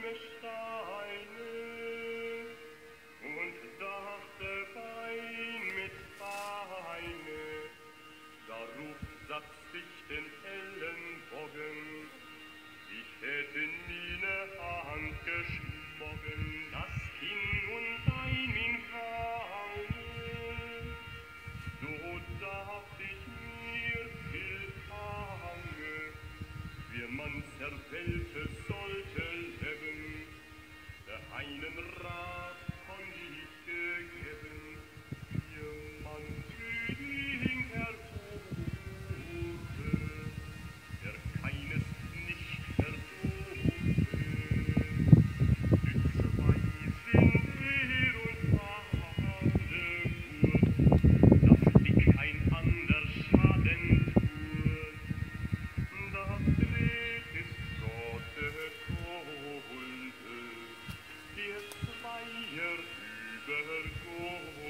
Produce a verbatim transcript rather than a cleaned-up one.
arme Steine und dachte Bein mit Beine. Darauf satz ich den Ellenbogen, ich hätte nie ne Hand geschmogen, das Kinn und Bein in Weine. So dacht ich mir viel Hange, wie man zerwählte sollte leben, der einen Rat von ich gegeben, wie man Tüding ertode, der keines nicht verdurte. Die zwei sind er und alle gut, dass ich ein ander Schaden tut. Das Dreht ist Gottes Holde, ihr Zweier über Gold.